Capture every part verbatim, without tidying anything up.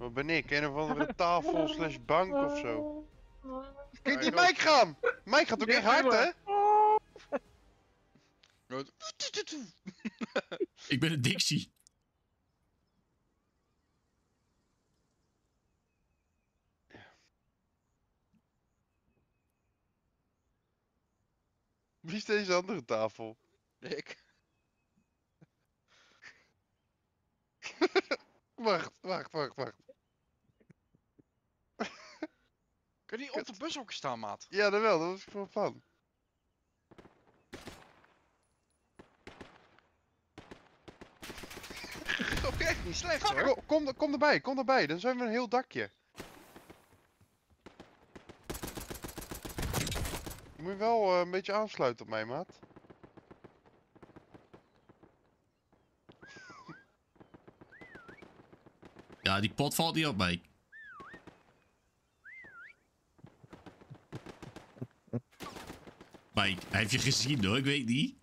Wat ben ik? Een of andere tafel slash bank of zo. Kijk die Mike gaan! Mike gaat ook echt hard, hè? Ik ben een Dixie. Wie is deze andere tafel? Ik. Wacht, wacht, wacht, wacht. Kun je niet op de bushok staan, maat? Ja, dat wel, dat was ik wel van. Ook echt niet slecht, hoor. Kom, kom, kom erbij, kom erbij, dan zijn we een heel dakje. Je moet wel uh, een beetje aansluiten op mij, maat. Ja, die pot valt niet op mij. Mike, hij heeft je gezien hoor, ik weet niet.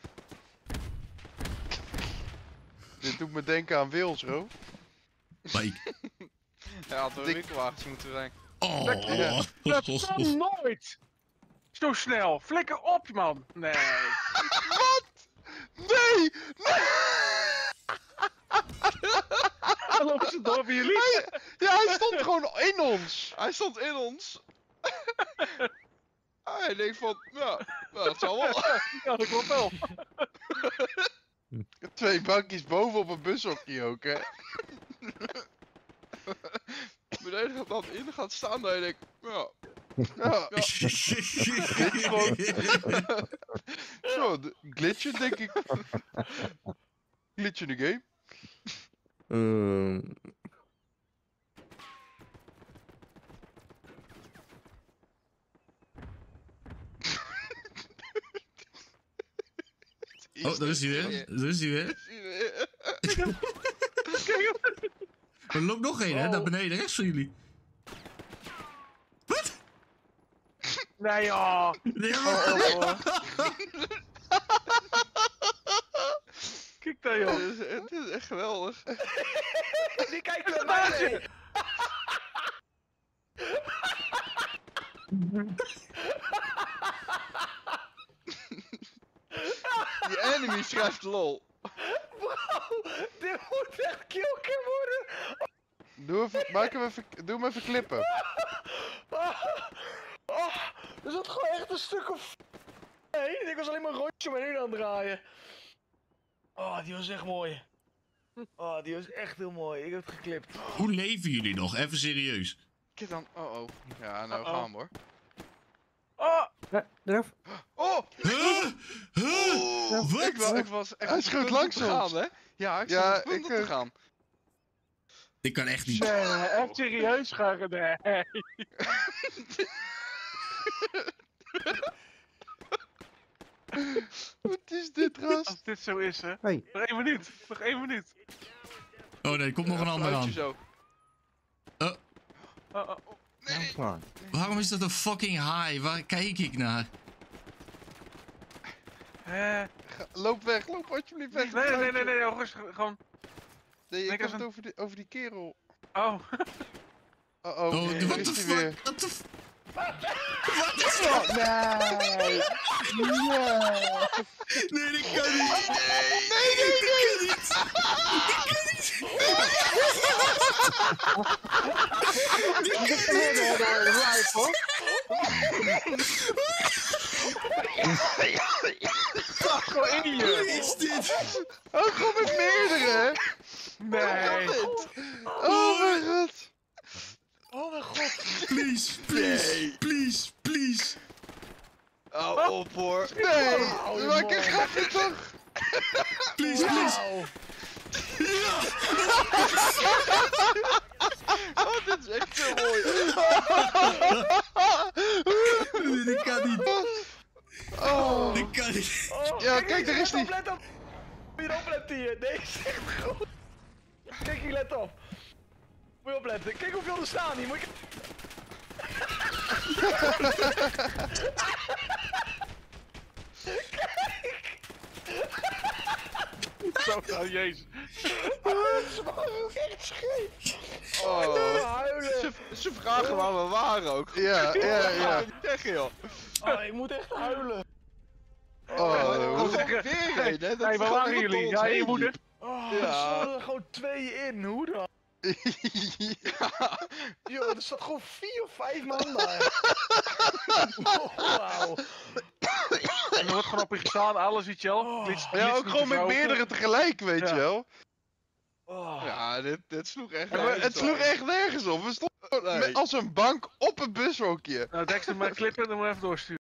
Dit doet me denken aan Wils, bro. Mike. Hij had een winkelwagentje moeten zijn. Oh. Ja. Dat kan nooit! Zo snel, flikker op man! Nee. Wat? Nee! Nee! Dan lopen ze door bij jullie. Hij, ja, hij stond gewoon in ons. Hij stond in ons. Hij denkt van, ja, nou, dat zal wel. Ja, dat klopt wel. Twee bankjes boven op een bushokje ook, hè? Beneden gaat dan in gaat staan en je denkt, ja. Ja. Ja. Zo, de- glitchen denk ik. Glitch in de game. Um, Oh, daar is hij weer. Daar is hij weer. Er loopt nog één, hè? Daar beneden, rechts van jullie. Wat? Nee joh. Nee, Kijk daar joh. Het is, het is echt geweldig. Die kijkt naar mij. Die enemy schrijft lol. Bro, dit moet echt killcam worden. Doe, even, maak hem even, doe hem even klippen. Oh, oh, er zat gewoon echt een stuk of... Nee, ik was alleen maar een rondje maar heen aan het draaien. Oh, die was echt mooi. Oh, die was echt heel mooi. Ik heb het geklipt. Hoe leven jullie nog? Even serieus. Kijk dan, oh oh. Ja, nou Uh-oh. gaan we hoor. Oh, ja, eraf. Oh! Huh? Huh? Oh, Wat? ik, wa- ik was echt Hij op het schudt punt om langs te gaan, ons. hè? Ja, ik Ja, stond op het punt ik, om te eh, gaan. Ik kan echt niet. nee, echt serieus gaan. Nee. Wat is dit, ras? Als dit zo is, hè. Hey, Nog één minuut. Nog één minuut. Oh nee, er komt nog een ander Fluitje aan. zo. Oh, Oh, oh. Nee, klaar. waarom is dat een fucking haai? Waar kijk ik naar? Eh, Ga- Loop weg, loop alsjeblieft weg. nee, nee, nee, nee, nee, rustig, gewoon. Nee, Nee, ik ik heb heb het over die, over die kerel. Oh. Uh oh, Oh, daar what is the hij fuck? weer. What the fuck? Nee! Nee, dat kan niet. Nee, nee, nee, nee. Dat kan niet. Taco in Wat je. is dit? Oh, gewoon met meerdere. Nee. Oh mijn god. Oh mijn god. Please, please, please, please. oh, op hoor. Nee, Oh, maak een man. grapje toch? Please, please. Wauw. Ja. Oh, dit is echt zo mooi. Nee, dit kan niet. Oh. Dit kan niet. Oh, Ja, kijk, daar hier, is let die. op, let op. Moet je opletten hier. Deze is echt goed. Kijk hier, let op. Moet je opletten. Kijk hoeveel er staan hier. Moet je... Kijk. Zo, nou, jezus. Ze waren ook echt scheef. Oh. Oh, huilen. Ze, ze vragen waar we waren ook. Ja, ja, ja. Niet zeggen, joh. Oh, ik moet echt huilen. Oh, Oh, hoe- dat is weer een, hè? Dat Hé, waar waren jullie? Ja, je moeder. Oh, Ja. er stonden er gewoon twee in, hoe dan? Yo, er zat gewoon vier of vijf man daar. Oh, wauw. En er wordt gewoon op je gestaan, alles weet je wel. Oh. Blitz- Ja, ook blitz gewoon met niet meerdere tegelijk, weet Ja. je wel. Oh. Ja, dit, dit sloeg echt En we- nergens het sloeg op. echt nergens op. We stonden Nee. met, als een bank op een bushokje. Nou, Dexter, maar klippen en dan moet even doorsturen.